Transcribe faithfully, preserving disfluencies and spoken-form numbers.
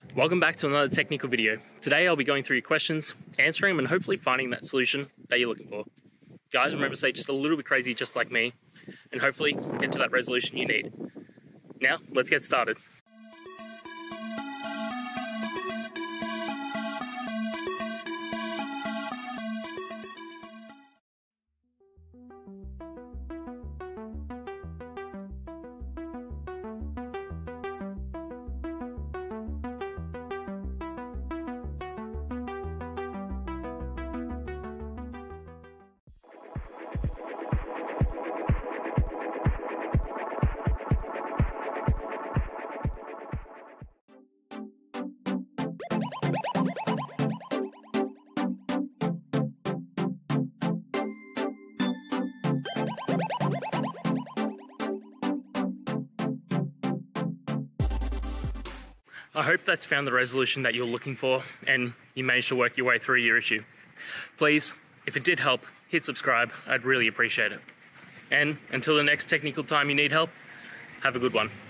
Welcome back to another technical video. Today I'll be going through your questions, answering them, and hopefully finding that solution that you're looking for. Guys, remember to stay just a little bit crazy just like me, and hopefully get to that resolution you need. Now, let's get started. I hope that's found the resolution that you're looking for and you managed to work your way through your issue. Please, if it did help, hit subscribe. I'd really appreciate it. And until the next technical time you need help, have a good one.